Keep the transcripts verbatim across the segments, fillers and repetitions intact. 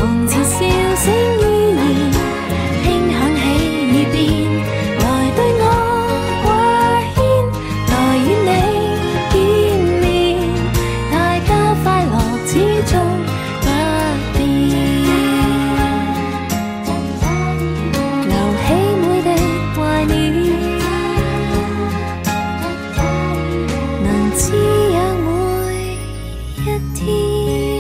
從前笑聲依然輕響起耳邊，來對我掛牽，來與你見面，大家快樂始終不變，留起每滴懷念，能滋養每一天。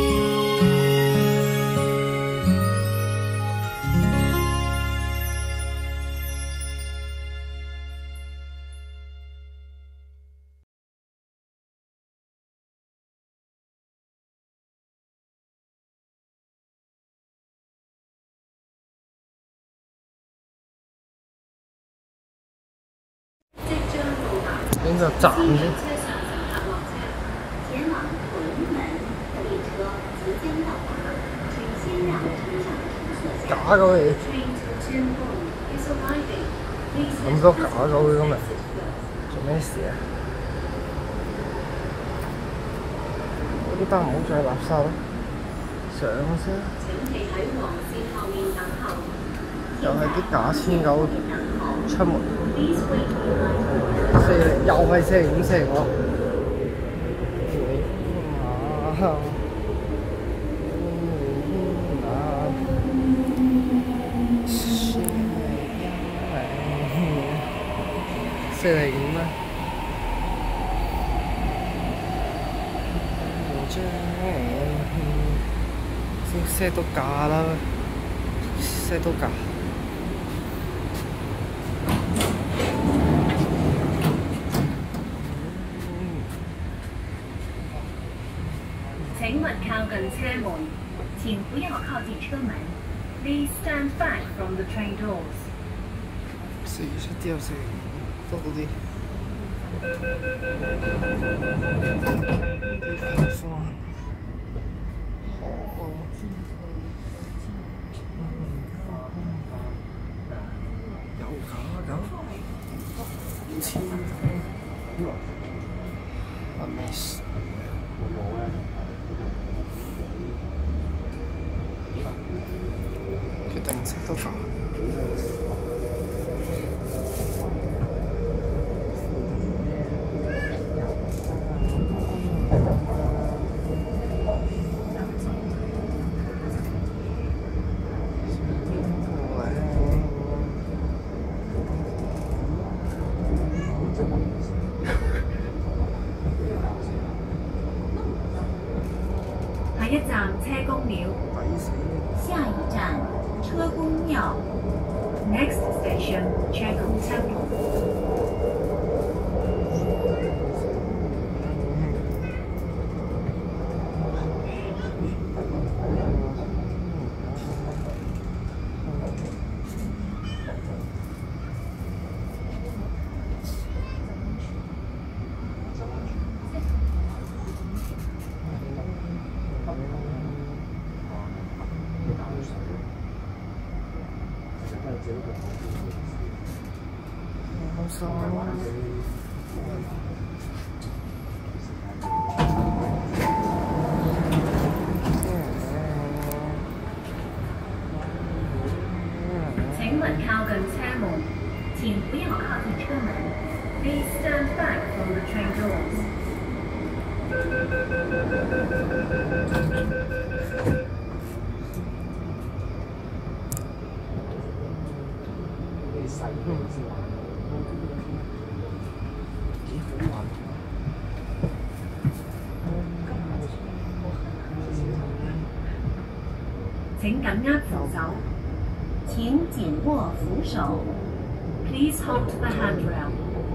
邊個站先？假狗嚟，咁多假狗嘅今日，做咩事啊？呢單唔好再垃圾啦，上先。又係啲假千狗出門。四零又係四零五四零六，啊！四零五咩？先 set 到價啦 ，set 到價。 请勿靠近车门，请不要靠近车门。Please stand back from the train doors. 四月七之後四多好啲。有假狗，五千，啊沒事。決定食多飯。 下一站車公廟。下一站車公廟。Next station 車公 Temple。請勿靠近車門，請不要靠近車門。Please stand back from the train doors. 請緊握扶手。請緊握扶手。Please hold the handrail.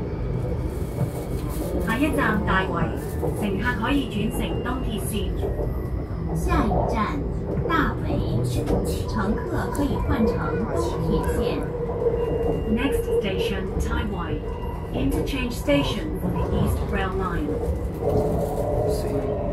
下一站大圍，乘客可以轉乘東鐵線。下一站大圍，乘客可以換乘東鐵線。Next station Taiwai, interchange station for the East Rail Line.